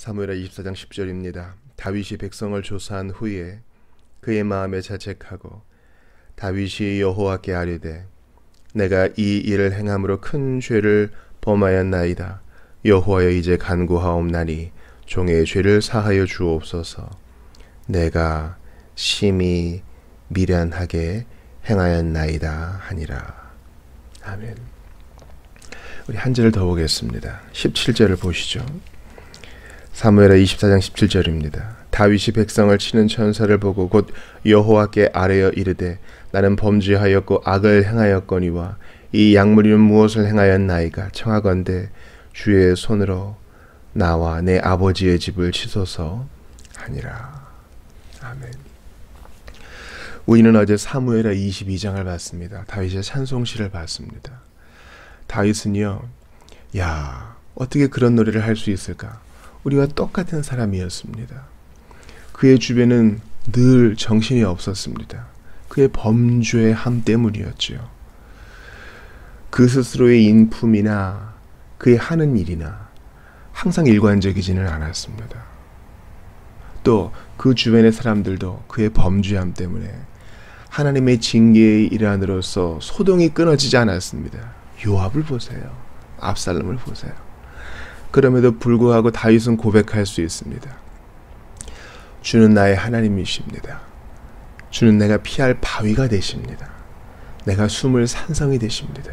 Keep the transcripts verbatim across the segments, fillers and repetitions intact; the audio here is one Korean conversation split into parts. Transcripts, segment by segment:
사무엘하 이십사 장 십 절입니다. 다윗이 백성을 조사한 후에 그의 마음에 자책하고 다윗이 여호와께 아뢰되 내가 이 일을 행함으로 큰 죄를 범하였나이다. 여호와여 이제 간구하옵나니 종의 죄를 사하여 주옵소서. 내가 심히 미련하게 행하였나이다 하니라. 아멘. 우리 한 절을 더 보겠습니다. 십칠 절을 보시죠. 사무엘하 이십사 장 십칠 절입니다. 다윗이 백성을 치는 천사를 보고 곧 여호와께 아뢰어 이르되 나는 범죄하였고 악을 행하였거니와 이 약물이는 무엇을 행하였나이까? 청하건대 주의 손으로 나와 내 아버지의 집을 치소서 하니라. 아멘. 우리는 어제 사무엘하 이십이 장을 봤습니다. 다윗의 찬송시를 봤습니다. 다윗은요, 야, 어떻게 그런 노래를 할 수 있을까? 우리와 똑같은 사람이었습니다. 그의 주변은 늘 정신이 없었습니다. 그의 범죄의 함 때문이었지요. 그 스스로의 인품이나 그의 하는 일이나 항상 일관적이지는 않았습니다. 또 그 주변의 사람들도 그의 범죄함 때문에 하나님의 징계의 일환으로서 소동이 끊어지지 않았습니다. 요압을 보세요. 압살롬을 보세요. 그럼에도 불구하고 다윗은 고백할 수 있습니다. 주는 나의 하나님이십니다. 주는 내가 피할 바위가 되십니다. 내가 숨을 산성이 되십니다.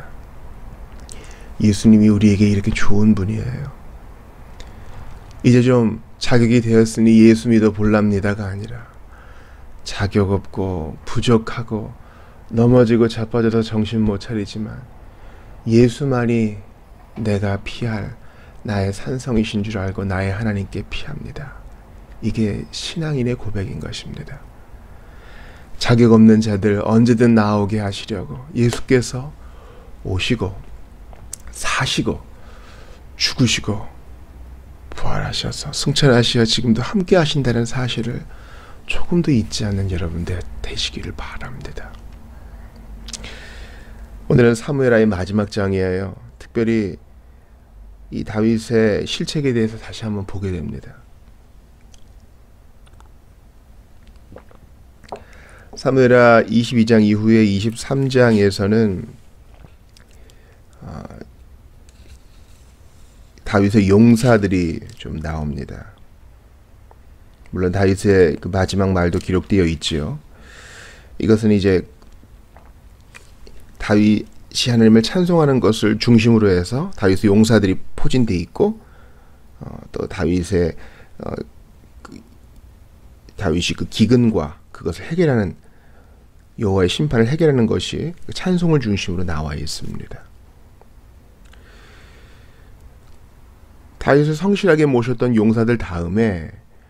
예수님이 우리에게 이렇게 좋은 분이에요. 이제 좀 자격이 되었으니 예수 믿어 볼랍니다가 아니라 자격 없고 부족하고 넘어지고 자빠져서 정신 못 차리지만 예수만이 내가 피할 나의 산성이신 줄 알고 나의 하나님께 피합니다. 이게 신앙인의 고백인 것입니다. 자격 없는 자들 언제든 나오게 하시려고 예수께서 오시고 사시고 죽으시고 부활하셔서 승천하시어 지금도 함께 하신다는 사실을 조금도 잊지 않는 여러분들 되시기를 바랍니다. 오늘은 사무엘하의 마지막 장이에요. 특별히 이 다윗의 실책에 대해서 다시 한번 보게 됩니다. 사무엘하 이십이 장 이후에 이십삼 장에서는 어, 다윗의 용사들이 좀 나옵니다. 물론 다윗의 그 마지막 말도 기록되어 있지요. 이것은 이제 다윗이 하나님을 찬송하는 것을 중심으로 해서 다윗의 용사들이 포진되어 있고 어, 또 다윗의 어, 그, 다윗이 그 기근과 그것을 해결하는 여호와의 심판을 해결하는 것이 찬송을 중심으로 나와 있습니다. 다윗을 성실하게 모셨던 용사들 다음에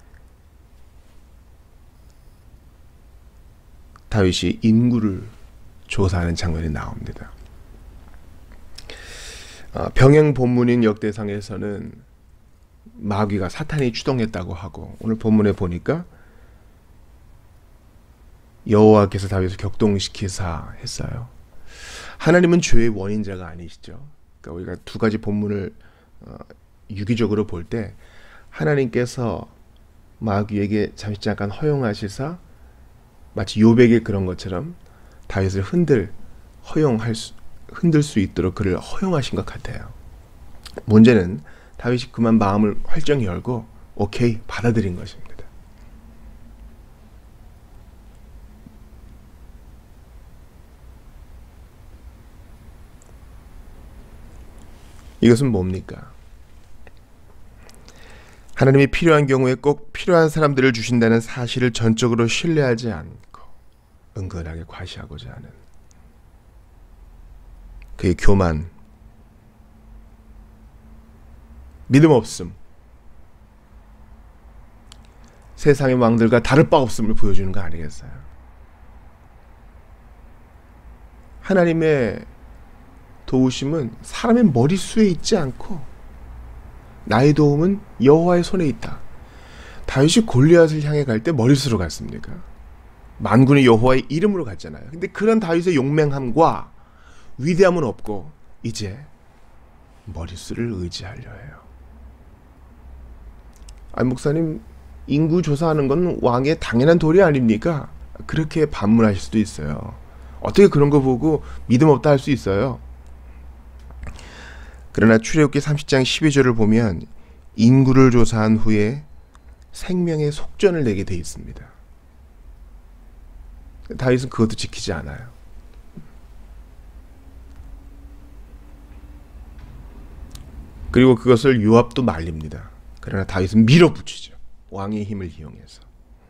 다윗이 인구를 조사하는 장면이 나옵니다. 병행 본문인 역대상에서는 마귀가 사탄이 추동했다고 하고 오늘 본문에 보니까 여호와께서 다윗을 격동시키사 했어요. 하나님은 죄의 원인자가 아니시죠. 그러니까 우리가 두 가지 본문을 어, 유기적으로 볼 때 하나님께서 마귀에게 잠시 잠깐 허용하시사 마치 요백의 그런 것처럼 다윗을 흔들 허용할 수, 흔들 수 있도록 그를 허용하신 것 같아요. 문제는 다윗이 그만 마음을 활짝 열고 오케이 받아들인 것입니다. 이것은 뭡니까? 하나님이 필요한 경우에 꼭 필요한 사람들을 주신다는 사실을 전적으로 신뢰하지 않고 은근하게 과시하고자 하는 그의 교만, 믿음 없음, 세상의 왕들과 다를 바 없음을 보여주는 거 아니겠어요? 하나님의 도우심은 사람의 머릿수에 있지 않고 나의 도움은 여호와의 손에 있다. 다윗이 골리앗을 향해 갈 때 머릿수로 갔습니까? 만군의 여호와의 이름으로 갔잖아요. 근데 그런 다윗의 용맹함과 위대함은 없고 이제 머릿수를 의지하려 해요. 아, 목사님, 인구 조사하는 건 왕의 당연한 도리 아닙니까? 그렇게 반문하실 수도 있어요. 어떻게 그런 거 보고 믿음 없다 할 수 있어요? 그러나 출애굽기 삼십 장 십이 절을 보면 인구를 조사한 후에 생명의 속전을 내게 돼 있습니다. 다윗은 그것도 지키지 않아요. 그리고 그것을 요압도 말립니다. 그러나 다윗은 밀어붙이죠. 왕의 힘을 이용해서.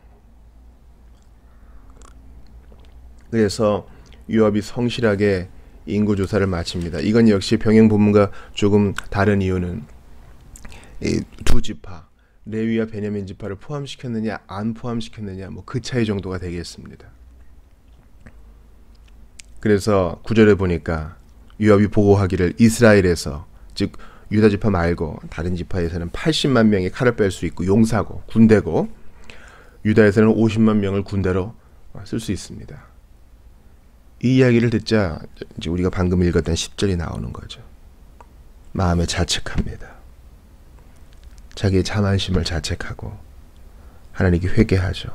그래서 요압이 성실하게 인구조사를 마칩니다. 이건 역시 병행 본문과 조금 다른 이유는 이 두 지파, 레위와 베냐민 지파를 포함시켰느냐 안 포함시켰느냐 뭐 그 차이 정도가 되겠습니다. 그래서 구절에 보니까 요압이 보고하기를 이스라엘에서, 즉 유다 지파 말고 다른 지파에서는 팔십만 명이 칼을 뺄 수 있고 용사고 군대고, 유다에서는 오십만 명을 군대로 쓸 수 있습니다. 이 이야기를 듣자 이제 우리가 방금 읽었던 십 절이 나오는 거죠. 마음에 자책합니다. 자기의 자만심을 자책하고 하나님께 회개하죠.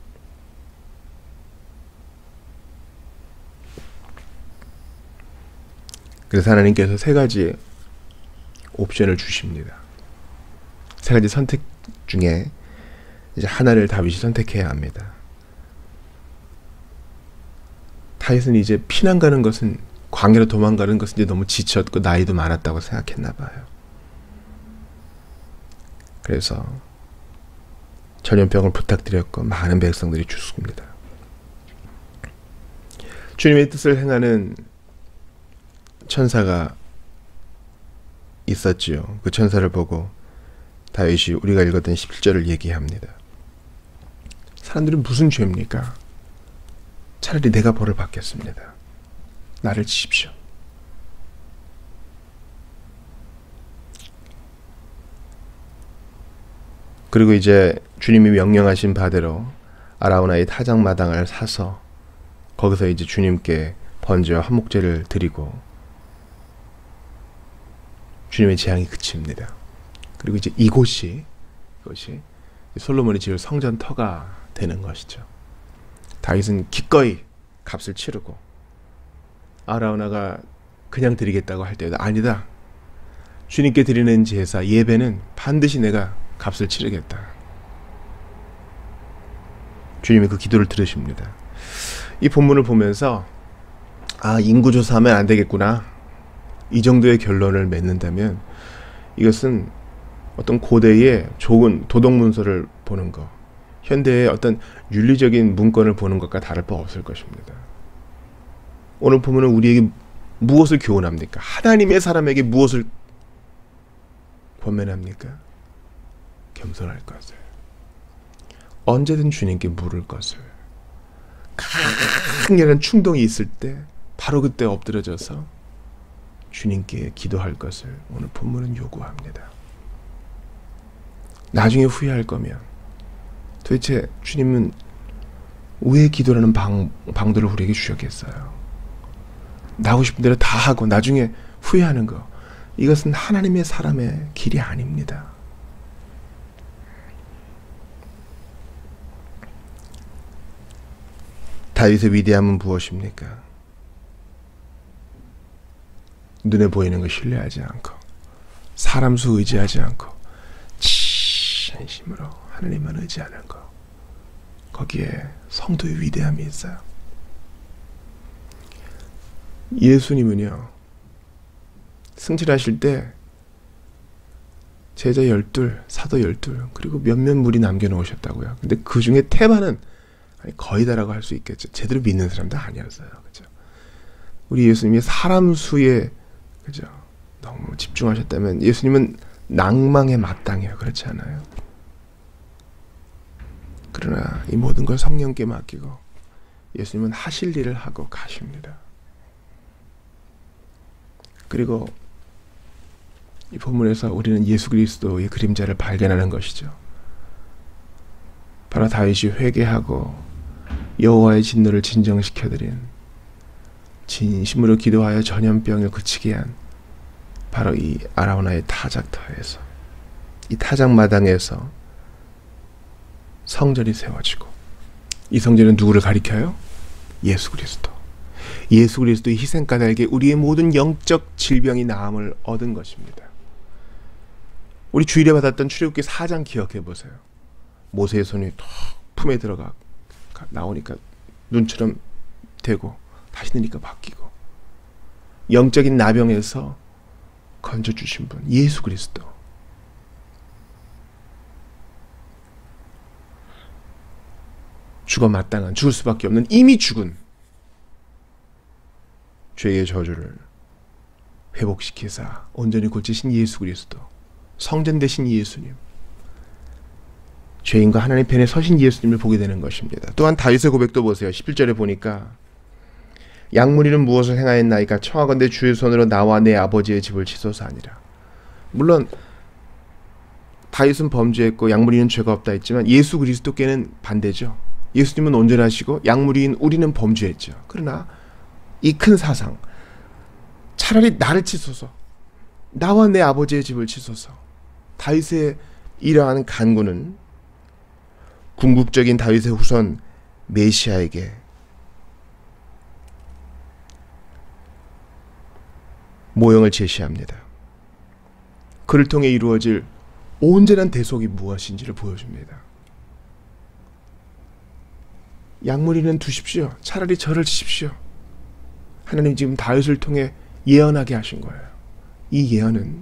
그래서 하나님께서 세 가지 옵션을 주십니다. 세 가지 선택 중에 이제 하나를 다윗이 선택해야 합니다. 다윗은 이제 피난 가는 것은, 광야로 도망가는 것은 이제 너무 지쳤고 나이도 많았다고 생각했나 봐요. 그래서 전염병을 부탁드렸고 많은 백성들이 죽습니다. 주님의 뜻을 행하는 천사가 있었지요. 그 천사를 보고 다윗이 우리가 읽었던 십칠 절을 얘기합니다. 사람들은 무슨 죄입니까? 차라리 내가 벌을 받겠습니다. 나를 치십시오. 그리고 이제 주님이 명령하신 바대로 아라우나의 타작마당을 사서 거기서 이제 주님께 번제와 화목제를 드리고 주님의 재앙이 그칩니다. 그리고 이제 이곳이 이것이 솔로몬이 지을 성전 터가 되는 것이죠. 다윗은 기꺼이 값을 치르고, 아라우나가 그냥 드리겠다고 할 때도 아니다. 주님께 드리는 제사 예배는 반드시 내가 값을 치르겠다. 주님이 그 기도를 들으십니다. 이 본문을 보면서 아, 인구조사하면 안 되겠구나, 이 정도의 결론을 맺는다면 이것은 어떤 고대의 좋은 도덕문서를 보는 것, 현대의 어떤 윤리적인 문건을 보는 것과 다를 바 없을 것입니다. 오늘 본문은 우리에게 무엇을 교훈합니까? 하나님의 사람에게 무엇을 권면합니까? 겸손할 것을, 언제든 주님께 물을 것을, 강렬한 충동이 있을 때 바로 그때 엎드려져서 주님께 기도할 것을 오늘 본문은 요구합니다. 나중에 후회할 거면 도대체 주님은 왜 기도라는 방, 방도를 우리에게 주셨겠어요? 나고 싶은 대로 다 하고 나중에 후회하는 거, 이것은 하나님의 사람의 길이 아닙니다. 다윗의 위대함은 무엇입니까? 눈에 보이는 걸 신뢰하지 않고 사람 수 의지하지 않고 진심으로 하나님만 의지하는 것, 거기에 성도의 위대함이 있어요. 예수님은요, 승진하실 때 제자 열둘, 사도 열둘, 그리고 몇몇 무리 남겨놓으셨다고요. 근데 그 중에 태반은 거의 다라고 할 수 있겠죠. 제대로 믿는 사람도 아니었어요. 그죠? 우리 예수님이 사람 수에, 그죠, 너무 집중하셨다면 예수님은 낭망에 마땅해요. 그렇지 않아요? 그러나 이 모든 걸 성령께 맡기고 예수님은 하실 일을 하고 가십니다. 그리고 이 본문에서 우리는 예수 그리스도의 그림자를 발견하는 것이죠. 바로 다윗이 회개하고 여호와의 진노를 진정시켜드린, 진심으로 기도하여 전염병을 그치게 한 바로 이 아라우나의 타작터에서, 이 타작마당에서 성전이 세워지고, 이 성전은 누구를 가리켜요? 예수 그리스도. 예수 그리스도의 희생가달게 우리의 모든 영적 질병이 나음을 얻은 것입니다. 우리 주일에 받았던 출애굽기 사 장 기억해 보세요. 모세의 손이 톡 품에 들어가 나오니까 눈처럼 되고 다시 드니까 바뀌고, 영적인 나병에서 건져주신 분 예수 그리스도. 죽어 마땅한, 죽을 수밖에 없는, 이미 죽은 죄의 저주를 회복시키사 온전히 고치신 예수 그리스도, 성전 되신 예수님, 죄인과 하나님 편에 서신 예수님을 보게 되는 것입니다. 또한 다윗의 고백도 보세요. 십일 절에 보니까 양무리는 무엇을 행하였나이까? 청하건대 주의 손으로 나와 내 아버지의 집을 치소서 하니라. 물론 다윗은 범죄했고 양무리는 죄가 없다 했지만 예수 그리스도께는 반대죠. 예수님은 온전하시고 양무리인 우리는 범죄했죠. 그러나 이 큰 사상, 차라리 나를 치소서, 나와 내 아버지의 집을 치소서. 다윗의 이러한 간구는 궁극적인 다윗의 후손 메시아에게 모형을 제시합니다. 그를 통해 이루어질 온전한 대속이 무엇인지를 보여줍니다. 양무리는 두십시오. 차라리 저를 치십시오. 하나님 지금 다윗을 통해 예언하게 하신 거예요. 이 예언은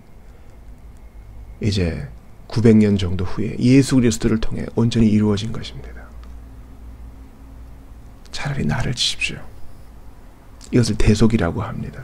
이제 구백 년 정도 후에 예수 그리스도를 통해 온전히 이루어진 것입니다. 차라리 나를 치십시오. 이것을 대속이라고 합니다.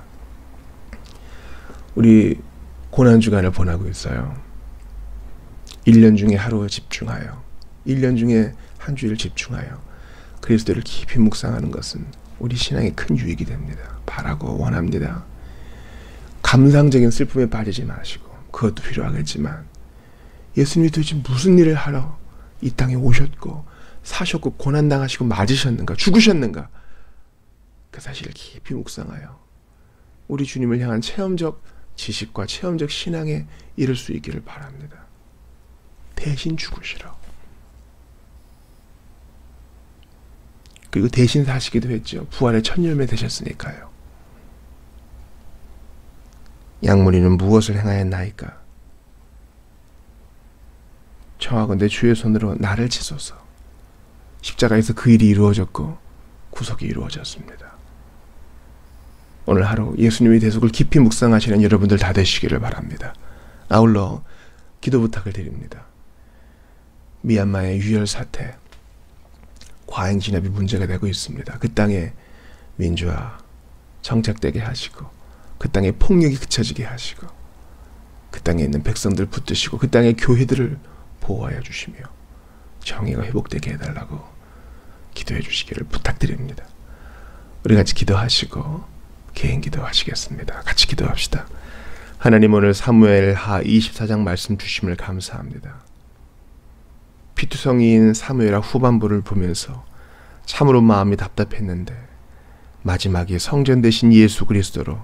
우리 고난주간을 보내고 있어요. 일 년 중에 하루 집중하여, 일 년 중에 한 주일 집중하여 그리스도를 깊이 묵상하는 것은 우리 신앙에 큰 유익이 됩니다. 바라고 원합니다. 감상적인 슬픔에 빠지지 마시고, 그것도 필요하겠지만 예수님이 도대체 무슨 일을 하러 이 땅에 오셨고 사셨고 고난당하시고 맞으셨는가, 죽으셨는가, 그 사실을 깊이 묵상하여 우리 주님을 향한 체험적 지식과 체험적 신앙에 이를 수 있기를 바랍니다. 대신 죽으시러, 그리고 대신 사시기도 했죠. 부활의 첫 열매 되셨으니까요. 양무리는 무엇을 행하였나이까? 청하건대 주의 손으로 나를 치소서. 십자가에서 그 일이 이루어졌고 구속이 이루어졌습니다. 오늘 하루 예수님의 대속을 깊이 묵상하시는 여러분들 다 되시기를 바랍니다. 아울러 기도 부탁을 드립니다. 미얀마의 유혈 사태, 과잉 진압이 문제가 되고 있습니다. 그 땅에 민주화 정착되게 하시고, 그 땅에 폭력이 그쳐지게 하시고, 그 땅에 있는 백성들 붙드시고, 그 땅의 교회들을 보호하여 주시며 정의가 회복되게 해달라고 기도해 주시기를 부탁드립니다. 우리 같이 기도하시고 개인 기도하시겠습니다. 같이 기도합시다. 하나님, 오늘 사무엘하 이십사 장 말씀 주심을 감사합니다. 피투성이인 사무엘하 후반부를 보면서 참으로 마음이 답답했는데 마지막에 성전 되신 예수 그리스도로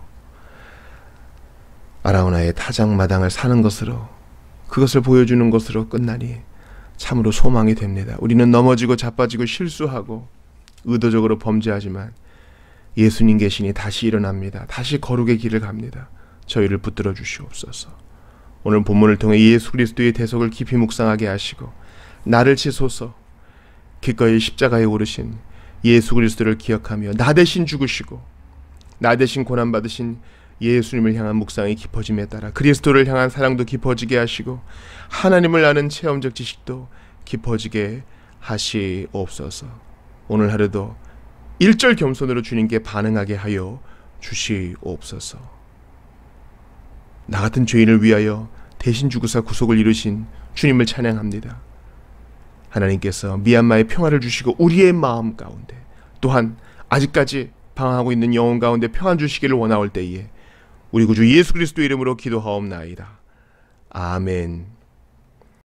아라우나의 타작마당을 사는 것으로, 그것을 보여주는 것으로 끝나니 참으로 소망이 됩니다. 우리는 넘어지고 자빠지고 실수하고 의도적으로 범죄하지만 예수님 계시니 다시 일어납니다. 다시 거룩의 길을 갑니다. 저희를 붙들어 주시옵소서. 오늘 본문을 통해 예수 그리스도의 대속을 깊이 묵상하게 하시고, 나를 치소서, 기꺼이 십자가에 오르신 예수 그리스도를 기억하며 나 대신 죽으시고 나 대신 고난받으신 예수님을 향한 묵상이 깊어짐에 따라 그리스도를 향한 사랑도 깊어지게 하시고 하나님을 아는 체험적 지식도 깊어지게 하시옵소서. 오늘 하루도 일절 겸손으로 주님께 반응하게 하여 주시옵소서. 나 같은 죄인을 위하여 대신 죽으사 구속을 이루신 주님을 찬양합니다. 하나님께서 미얀마의 평화를 주시고 우리의 마음 가운데, 또한 아직까지 방황하고 있는 영혼 가운데 평안 주시기를 원하올 때에 우리 구주 예수 그리스도 이름으로 기도하옵나이다. 아멘.